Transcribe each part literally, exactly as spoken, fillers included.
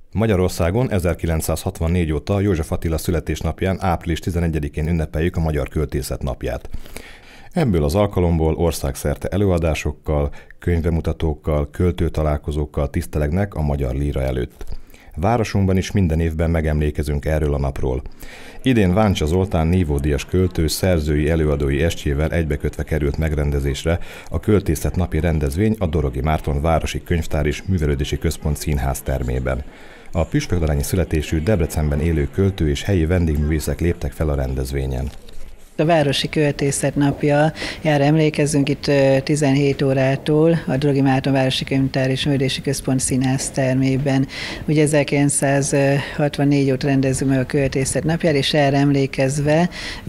Magyarországon ezerkilencszázhatvannégy óta József Attila születésnapján április tizenegyedikén ünnepeljük a Magyar Költészet Napját. Ebből az alkalomból országszerte előadásokkal, könyvbemutatókkal, költőtalálkozókkal tisztelegnek a magyar líra előtt. Városunkban is minden évben megemlékezünk erről a napról. Idén Váncsa Zoltán nívódíjas költő szerzői előadói estjével egybekötve került megrendezésre a Költészet Napi rendezvény a Dorogi Márton Városi Könyvtár és Művelődési Központ színház termében. A püspökladányi születésű Debrecenben élő költő és helyi vendégművészek léptek fel a rendezvényen. A Városi Költészet Napja, erre emlékezzünk itt tizenhét órától a Dorogi Márton Városi Könyvtár és Művelődési Központ színház termében. Ugye ezerkilencszázhatvannégy óta rendezzük meg a Költészet Napját, és erre emlékezve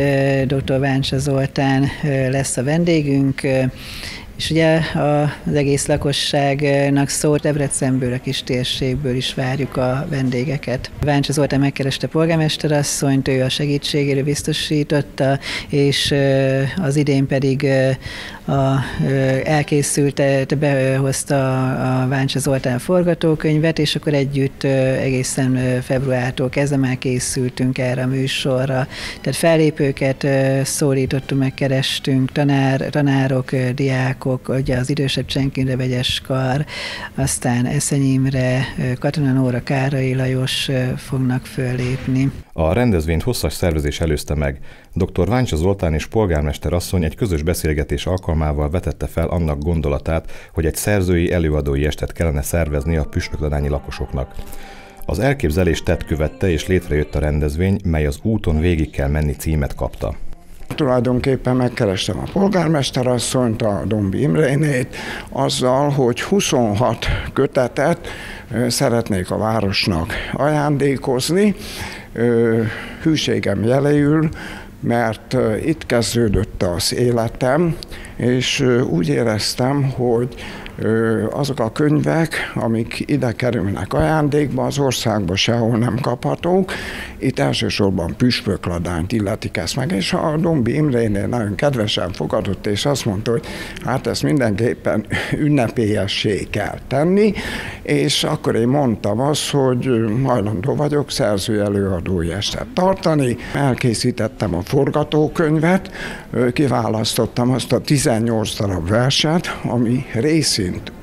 dr. Váncsa Zoltán lesz a vendégünk, és ugye az egész lakosságnak szólt, Debrecenből, a kis térségből is várjuk a vendégeket. Váncsa Zoltán megkereste polgármesterasszonyt, ő a segítségére biztosította, és az idén pedig a, elkészült, behozta a Váncsa Zoltán forgatókönyvet, és akkor együtt egészen februártól kezdve már készültünk erre a műsorra. Tehát fellépőket szólítottunk, megkerestünk, tanár, tanárok, diákok, ugye az idősebb Csenkindre Vegyes Kar, aztán Eszenyi Imre, Katona Nóra, Károly Lajos fognak föllépni. A rendezvényt hosszas szervezés előzte meg. dr. Váncsa Zoltán és polgármester asszony egy közös beszélgetés alkalmával vetette fel annak gondolatát, hogy egy szerzői előadói estet kellene szervezni a püspökladányi lakosoknak. Az elképzelés tett követte, és létrejött a rendezvény, mely az Úton végig kell menni címet kapta. Tulajdonképpen megkerestem a polgármesterasszonyt, a Dombi Imrénét, azzal, hogy huszonhat kötetet szeretnék a városnak ajándékozni, hűségem jeléül, mert itt kezdődött az életem, és úgy éreztem, hogy azok a könyvek, amik ide kerülnek ajándékba, az országban sehol nem kaphatók. Itt elsősorban püspökladányt illetik ezt meg, és a Dombi Imrénél nagyon kedvesen fogadott, és azt mondta, hogy hát ezt mindenképpen ünnepélyessé kell tenni, és akkor én mondtam azt, hogy hajlandó vagyok szerző előadói estet tartani. Elkészítettem a forgatókönyvet, kiválasztottam azt a tizennyolc darab verset, ami részint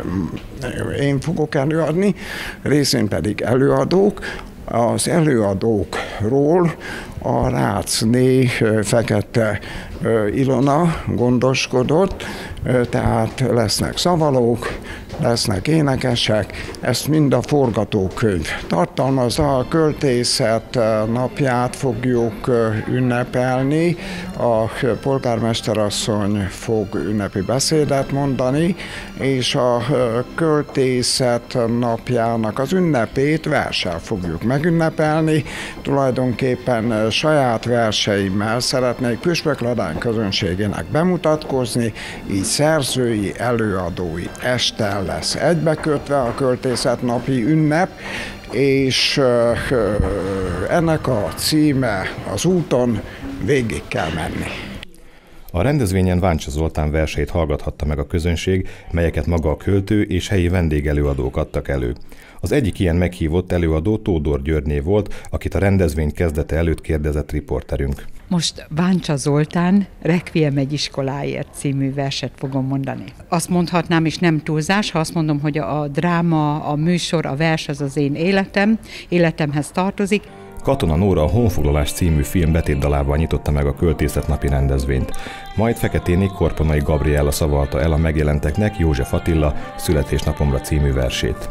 én fogok előadni, részén pedig előadók. Az előadókról a Ráczné Fekete Ilona gondoskodott, tehát lesznek szavalók, lesznek énekesek, ezt mind a forgatókönyv tartalmazza. A Költészet Napját fogjuk ünnepelni, a polgármesterasszony fog ünnepi beszédet mondani, és a Költészet Napjának az ünnepét verssel fogjuk megünnepelni. Tulajdonképpen saját verseimmel szeretnék püspökladány közönségének bemutatkozni, így szerzői, előadói este lesz egybekötve a Költészetnapi ünnep, és ennek a címe Az úton végig kell menni. A rendezvényen Váncsa Zoltán verseit hallgathatta meg a közönség, melyeket maga a költő és helyi vendégelőadók adtak elő. Az egyik ilyen meghívott előadó Tódor Györgyné volt, akit a rendezvény kezdete előtt kérdezett riporterünk. Most Váncsa Zoltán Requiem egy iskoláért című verset fogom mondani. Azt mondhatnám, és nem túlzás, ha azt mondom, hogy a dráma, a műsor, a vers az az én életem, életemhez tartozik. Katona Nóra a Honfoglalás című film betétdalával nyitotta meg a Költészetnapi rendezvényt. Majd Feketéné Korponai Gabriella szavalta el a megjelenteknek József Attila Születésnapomra című versét.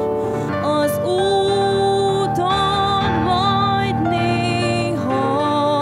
Az úton majd néha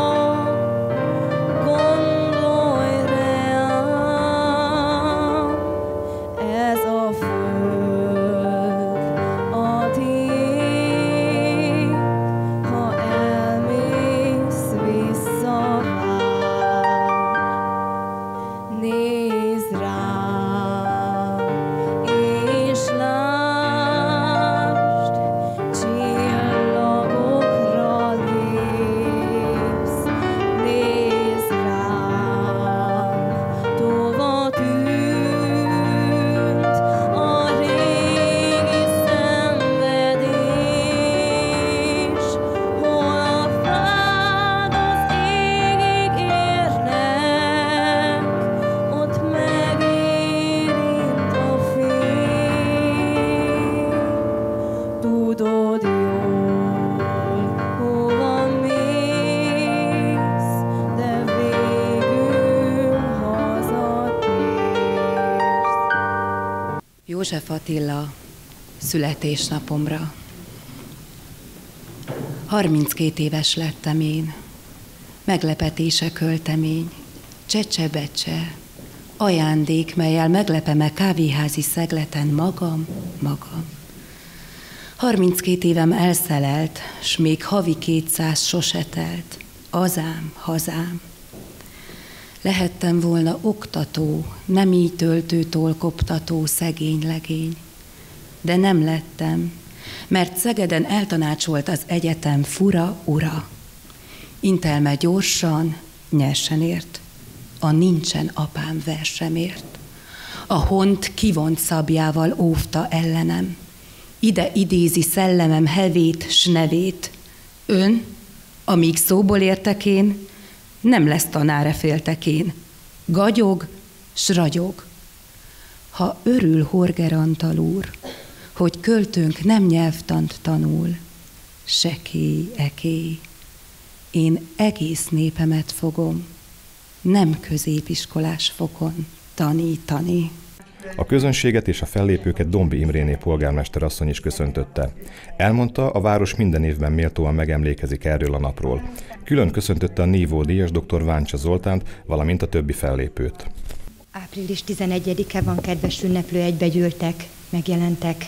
József Attila születésnapomra. harminckét éves lettem én, meglepetése költemény, csecsebecse, ajándék, mellyel meglepem-e kávéházi szegleten magam, magam. harminckét évem elszelelt, s még havi kétszáz sose telt, azám, hazám. Lehettem volna oktató, nem így töltőtól koptató szegény legény, de nem lettem, mert Szegeden eltanácsolt az egyetem fura ura. Intelme gyorsan, nyersen ért, a nincsen apám versemért. A hont kivont szabjával óvta ellenem, ide idézi szellemem hevét s nevét. Ön, amíg szóból értek én, nem lesz tanára féltekén. Gagyog, s ragyog. Ha örül Horger Antal úr, hogy költőnk nem nyelvtant tanul, sekély, ekély, én egész népemet fogom, nem középiskolás fokon tanítani. A közönséget és a fellépőket Dombi Imréné polgármester asszony is köszöntötte. Elmondta, a város minden évben méltóan megemlékezik erről a napról. Külön köszöntötte a nívódíjas dr. Váncsa Zoltánt, valamint a többi fellépőt. április tizenegyedike van, kedves ünneplő, egybegyűltek, megjelentek.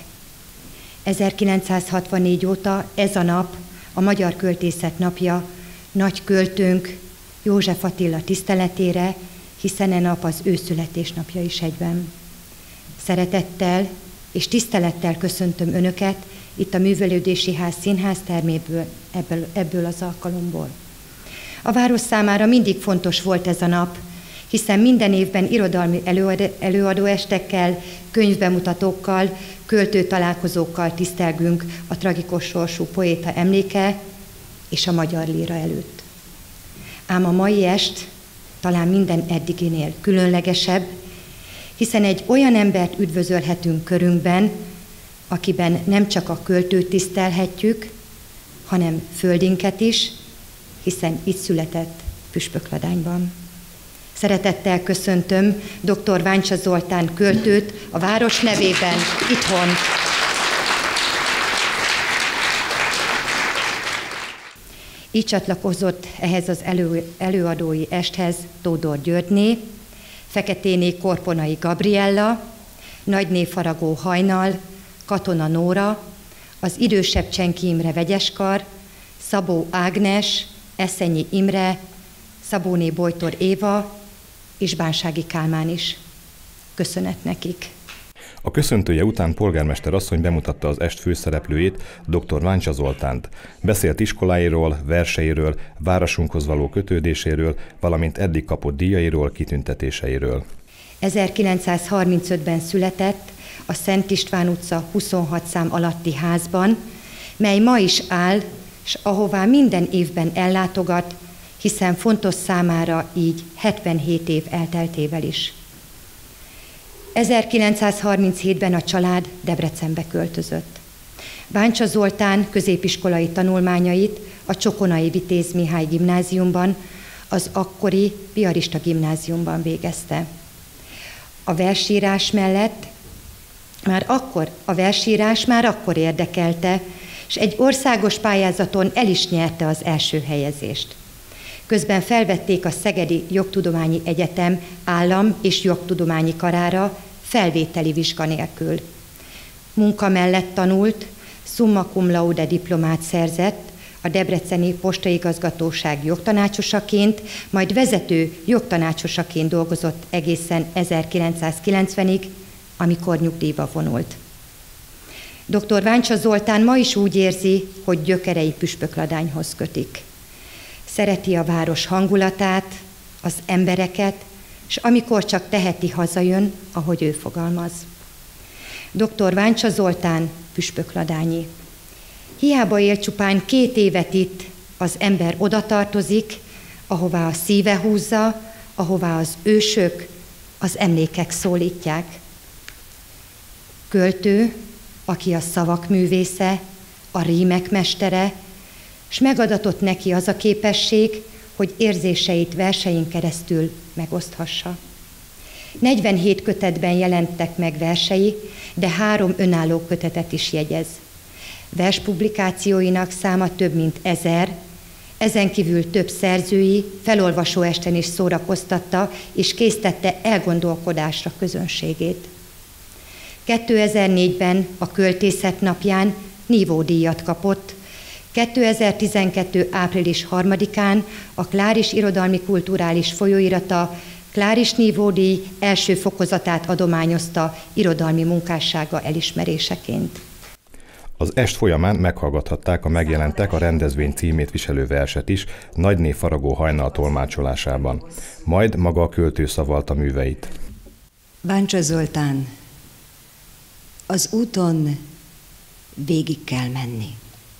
ezerkilencszázhatvannégy óta ez a nap, a Magyar Költészet napja, nagy költőnk József Attila tiszteletére, hiszen e nap az ő születésnapja is egyben. Szeretettel és tisztelettel köszöntöm Önöket itt a Művelődési Ház színház terméből, ebből, ebből az alkalomból. A város számára mindig fontos volt ez a nap, hiszen minden évben irodalmi előadó, előadóestekkel, könyvbemutatókkal, költő találkozókkal tisztelgünk a tragikus sorsú poéta emléke és a magyar líra előtt. Ám a mai est talán minden eddiginél különlegesebb, hiszen egy olyan embert üdvözölhetünk körünkben, akiben nem csak a költőt tisztelhetjük, hanem földinket is, hiszen itt született Püspökladányban. Szeretettel köszöntöm dr. Váncsa Zoltán költőt a város nevében itthon. Így csatlakozott ehhez az elő, előadói esthez Tódor Györgyné, Feketéné Korponai Gabriella, Nagyné Faragó Hajnal, Katona Nóra, az idősebb Csenki Imre Vegyeskar, Szabó Ágnes, Eszenyi Imre, Szabóné Bojtor Éva és Bánsági Kálmán is. Köszönet nekik! A köszöntője után polgármester asszony bemutatta az est főszereplőjét, dr. Váncsa Zoltánt. Beszélt iskoláiról, verseiről, városunkhoz való kötődéséről, valamint eddig kapott díjairól, kitüntetéseiről. ezerkilencszázharmincötben született a Szent István utca huszonhat szám alatti házban, mely ma is áll, s ahová minden évben ellátogat, hiszen fontos számára így hetvenhét év elteltével is. ezerkilencszázharminchétben a család Debrecenbe költözött. Váncsa Zoltán középiskolai tanulmányait a Csokonai Vitéz Mihály gimnáziumban, az akkori piarista gimnáziumban végezte. A versírás mellett már akkor, a versírás már akkor érdekelte, és egy országos pályázaton el is nyerte az első helyezést. Közben felvették a Szegedi Jogtudományi Egyetem állam- és jogtudományi karára felvételi vizsga nélkül. Munka mellett tanult, summa cum laude diplomát szerzett, a Debreceni Postaigazgatóság jogtanácsosaként, majd vezető jogtanácsosaként dolgozott egészen ezerkilencszázkilencvenig, amikor nyugdíjba vonult. dr. Váncsa Zoltán ma is úgy érzi, hogy gyökerei Püspökladányhoz kötik. Szereti a város hangulatát, az embereket, és amikor csak teheti, hazajön, ahogy ő fogalmaz. dr. Váncsa Zoltán püspökladányi. Hiába él csupán két évet itt, az ember oda tartozik, ahová a szíve húzza, ahová az ősök, az emlékek szólítják. Költő, aki a szavak művésze, a rímek mestere, s megadatott neki az a képesség, hogy érzéseit versein keresztül megoszthassa. negyvenhét kötetben jelentek meg versei, de három önálló kötetet is jegyez. Verspublikációinak száma több mint ezer, ezen kívül több szerzői, felolvasóesten is szórakoztatta és késztette elgondolkodásra közönségét. kétezer-négyben a Költészet napján nívódíjat kapott, kétezer-tizenkettő április harmadikán a Kláris Irodalmi Kulturális Folyóirata Kláris nívódíj első fokozatát adományozta irodalmi munkássága elismeréseként. Az est folyamán meghallgathatták a Megjelentek a rendezvény címét viselő verset is Nagyné Faragó Hajnal tolmácsolásában. Majd maga a költő szavalta műveit. Báncsa Zoltán, az úton végig kell menni.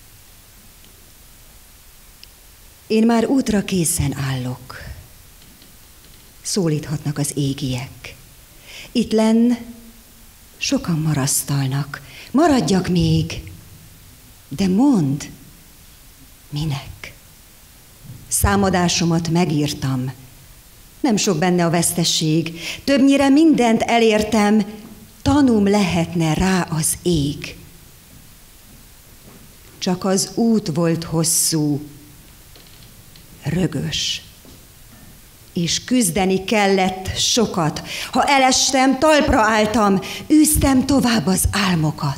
Én már útra készen állok. Szólíthatnak az égiek. Itt lenn sokan marasztalnak. Maradjak még, de mondd, minek? Számadásomat megírtam. Nem sok benne a vesztesség. Többnyire mindent elértem, tanúm lehetne rá az ég. Csak az út volt hosszú, rögös, és küzdeni kellett sokat. Ha elestem, talpra álltam, űztem tovább az álmokat.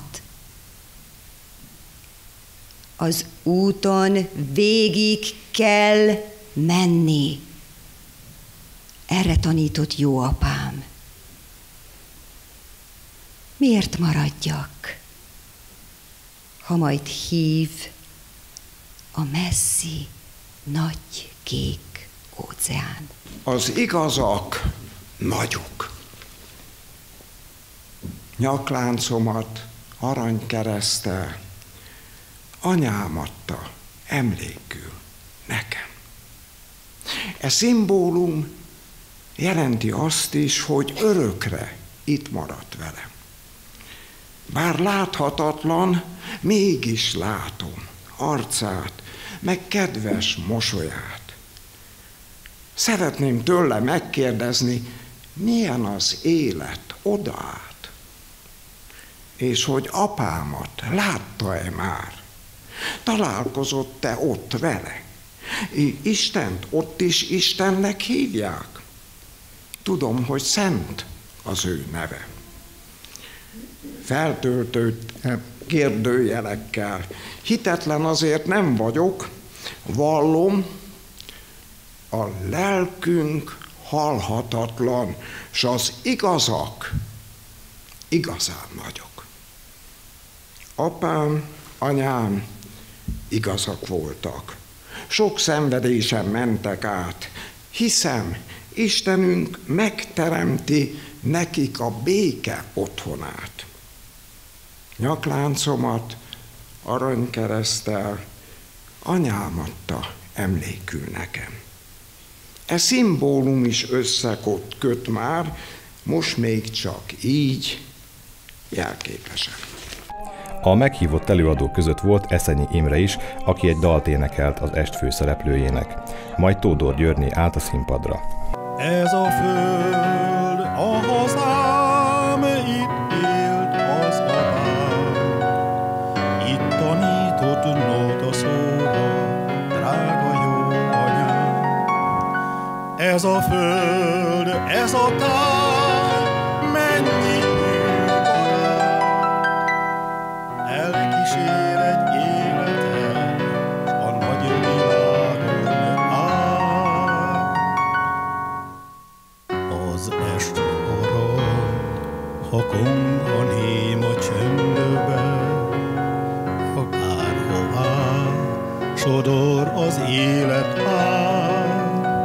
Az úton végig kell menni. Erre tanított jó apám. Miért maradjak, ha majd hív a messzi, nagy, kék óceán? Az igazak nagyok. Nyakláncomat aranykereszttel anyám adta emlékül nekem. E szimbólum jelenti azt is, hogy örökre itt maradt velem. Bár láthatatlan, mégis látom arcát, meg kedves mosolyát. Szeretném tőle megkérdezni, milyen az élet odaát, és hogy apámat látta-e már, találkozott-e ott vele, Istent ott is Istennek hívják. Tudom, hogy szent az ő neve. Feltöltött kérdőjelekkel. Hitetlen azért nem vagyok, vallom, a lelkünk halhatatlan, s az igazak igazán nagyok. Apám, anyám igazak voltak. Sok szenvedésen mentek át. Hiszem, Istenünk megteremti nekik a béke otthonát. Nyakláncomat aranykereszttel anyám adta emlékül nekem. E szimbólum is összekott köt már, most még csak így jelképesen. A meghívott előadók között volt Eszenyi Imre is, aki egy dalt énekelt az est főszereplőjének. Majd Tódor Györné állt a színpadra. Ez a föld, a hazám, itt élt az apám. Itt tanított nóta szóra, drága jó anyám. Ez a föld, ez a táj, mennyi ő barát. Elkísér egy életet, a nagy világon át. Az est forrad, ha kong a néma csöndbe, akárhová sodor az élet át.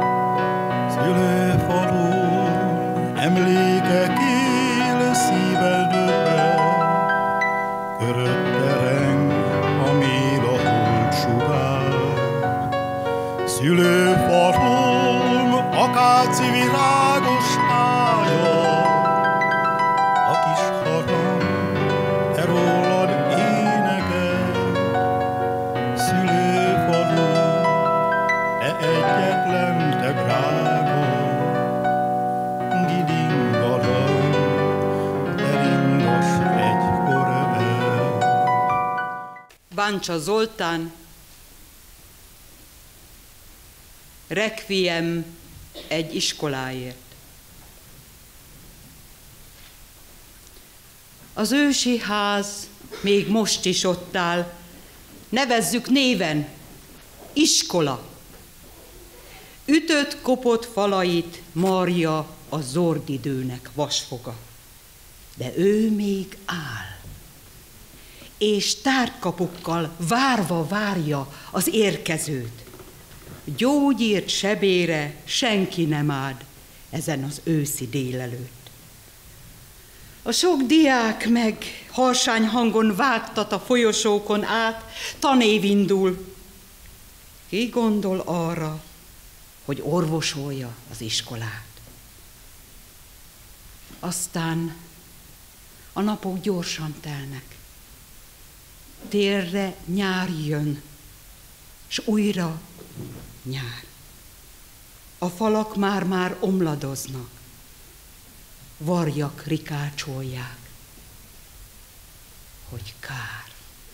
Szülőfalun emlékek él szívedbe, körötte reng a mél a hold sugár. Szülőfalun akáci virágos tája, a kis haram e rólad énekel. Szülőfalun e egyetlen te drága, Gidinga Báncsa Zoltán, Requiem egy iskoláért. Az ősi ház még most is ott áll, nevezzük néven, iskola. Ütött, kopott falait marja a zordidőnek vasfoga, de ő még áll, és tártkapukkal várva várja az érkezőt. Gyógyírt sebére senki nem áld ezen az őszi délelőtt. A sok diák meg harsány hangon vágtat a folyosókon át, tanév indul. Ki gondol arra, hogy orvosolja az iskolát? Aztán a napok gyorsan telnek. Térre nyár jön, s újra nyár. A falak már-már omladoznak, varjak rikácsolják, hogy kár.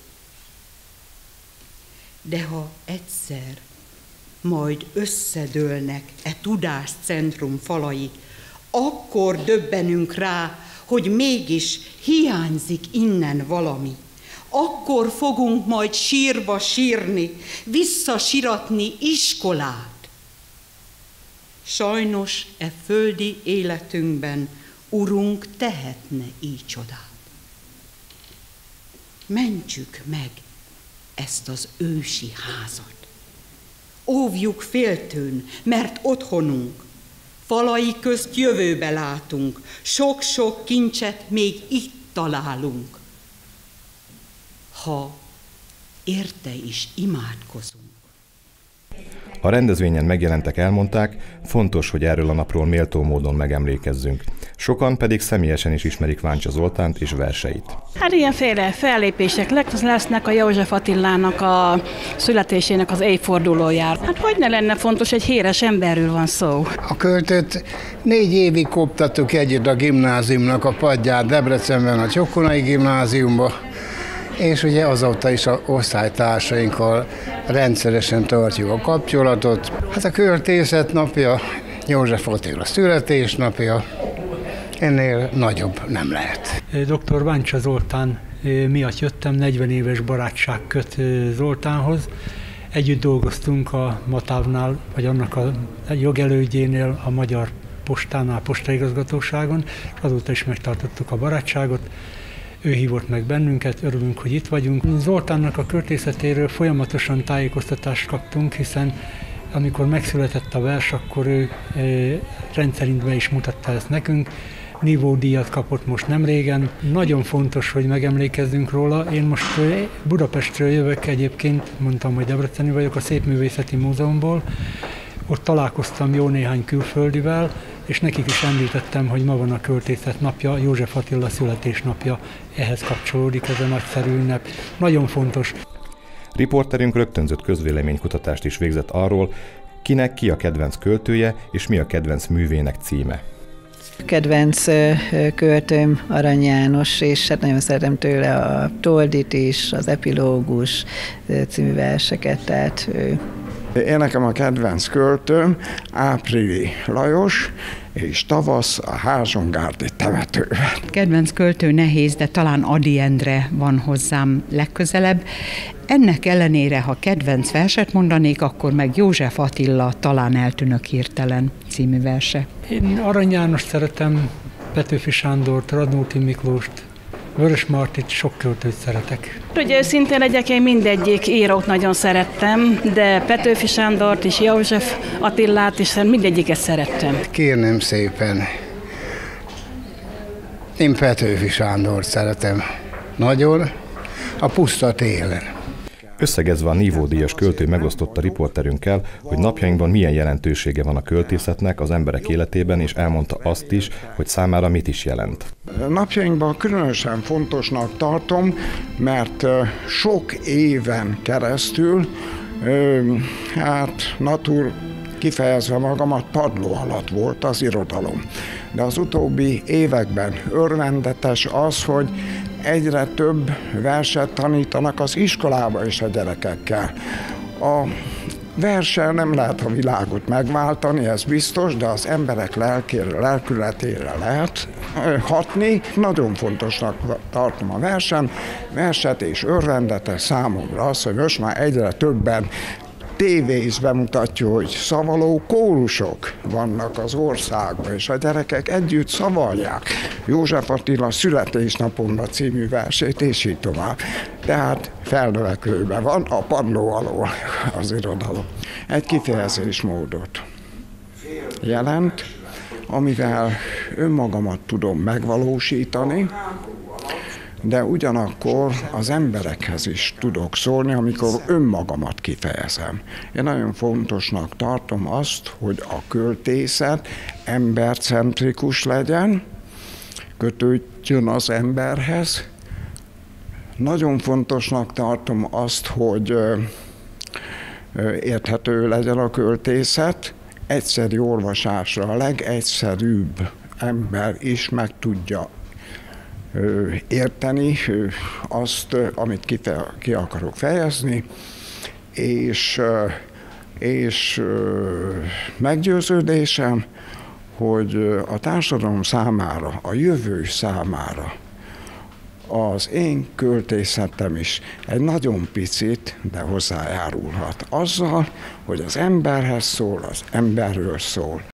De ha egyszer majd összedőlnek e tudáscentrum falai, akkor döbbenünk rá, hogy mégis hiányzik innen valami. Akkor fogunk majd sírva sírni, visszasiratni iskolát. Sajnos e földi életünkben Urunk tehetne így csodát. Mentsük meg ezt az ősi házat. Óvjuk féltőn, mert otthonunk. Falai közt jövőbe látunk, sok-sok kincset még itt találunk. Ha érte is imádkozunk. A rendezvényen megjelentek elmondták, fontos, hogy erről a napról méltó módon megemlékezzünk. Sokan pedig személyesen is ismerik Báncsa Zoltánt és verseit. Hát ilyenféle fellépések lesznek a József Attilának a születésének az évfordulójára. Hát hogy ne lenne fontos, egy híres emberről van szó. A költőt négy évig koptattuk együtt a gimnáziumnak a padját Debrecenben, a Csokonai gimnáziumba, és ugye azóta is az osztálytársainkkal rendszeresen tartjuk a kapcsolatot. Hát a költészet napja, József Attila születésnapja, ennél nagyobb nem lehet. doktor Báncsa Zoltán miatt jöttem, negyven éves barátság köt Zoltánhoz. Együtt dolgoztunk a Matávnál, vagy annak a jogelődjénél, a Magyar Postánál, postaigazgatóságon, és azóta is megtartottuk a barátságot. Ő hívott meg bennünket, örülünk, hogy itt vagyunk. Zoltánnak a költészetéről folyamatosan tájékoztatást kaptunk, hiszen amikor megszületett a vers, akkor ő e, rendszerint be is mutatta ezt nekünk. Nívódíjat kapott most nem régen. Nagyon fontos, hogy megemlékezzünk róla. Én most Budapestről jövök egyébként, mondtam, hogy debreceni vagyok, a Szépművészeti Múzeumból. Ott találkoztam jó néhány külföldivel, és nekik is említettem, hogy ma van a költészet napja, József Attila születésnapja, ehhez kapcsolódik ez a nagyszerű ünnep. Nagyon fontos. Riporterünk rögtönzött közvéleménykutatást is végzett arról, kinek ki a kedvenc költője és mi a kedvenc művének címe. Kedvenc költőm Arany János, és hát nagyon szeretem tőle a Toldit is, az Epilógus című verseket, tehát ő. Én nekem a kedvenc költőm Áprili Lajos, és Tavasz a Házsongárdi temetőben. Kedvenc költő nehéz, de talán Ady Endre van hozzám legközelebb. Ennek ellenére, ha kedvenc verset mondanék, akkor meg József Attila Talán eltűnök hirtelen című verse. Én Arany Jánost szeretem, Petőfi Sándort, Radnóti Miklóst, Vörös Martit, sok költőt szeretek. Hogy őszintén legyek, én mindegyik írót nagyon szerettem, de Petőfi Sándort és József Attilát is mindegyiket szerettem. Kérném szépen, én Petőfi Sándort szeretem nagyon, a Puszta télen. Összegezve a nívódíjas költő megosztotta riporterünkkel, hogy napjainkban milyen jelentősége van a költészetnek az emberek életében, és elmondta azt is, hogy számára mit is jelent. Napjainkban különösen fontosnak tartom, mert sok éven keresztül, hát natur kifejezve magamat, padló alatt volt az irodalom. De az utóbbi években örvendetes az, hogy egyre több verset tanítanak az iskolába is a gyerekekkel. A verssel nem lehet a világot megváltani, ez biztos, de az emberek lelkére, lelkületére lehet hatni. Nagyon fontosnak tartom a versen, verset és örvendetes számomra az, hogy most már egyre többen tévéz bemutatja, hogy szavaló kórusok vannak az országban, és a gyerekek együtt szavalják József Attila születésnapomra című versét, és így tovább. Tehát felnövekvőben van a padló alól az irodalom. Egy kifejezésmódot jelent, amivel önmagamat tudom megvalósítani, de ugyanakkor az emberekhez is tudok szólni, amikor önmagamat kifejezem. Én nagyon fontosnak tartom azt, hogy a költészet embercentrikus legyen, kötődjön az emberhez. Nagyon fontosnak tartom azt, hogy érthető legyen a költészet, egyszerű olvasásra a legegyszerűbb ember is meg tudja érteni azt, amit ki, ki akarok fejezni, és, és meggyőződésem, hogy a társadalom számára, a jövő számára az én költészetem is egy nagyon picit, de hozzájárulhat azzal, hogy az emberhez szól, az emberről szól.